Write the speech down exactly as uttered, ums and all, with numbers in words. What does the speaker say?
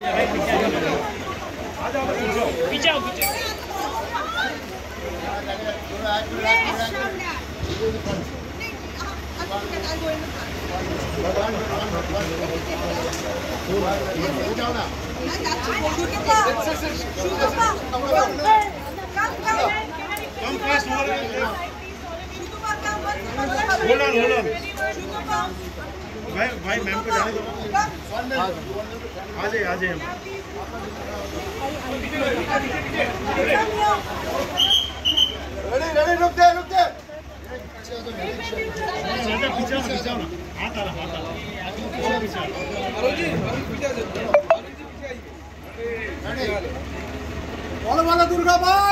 पीछे आओ पीछे। Hold on, hold on. भाई भाई मैम को जाने दो। आ जाइए आ जाइए। रेडी रेडी रुक दे रुक दे। ज्यादा पीछे ना पीछे ना। हाथ आ रहा हाथ आ रहा। पीछे जी पीछे से। रेडी। बोलो बोलो दुर्गा माँ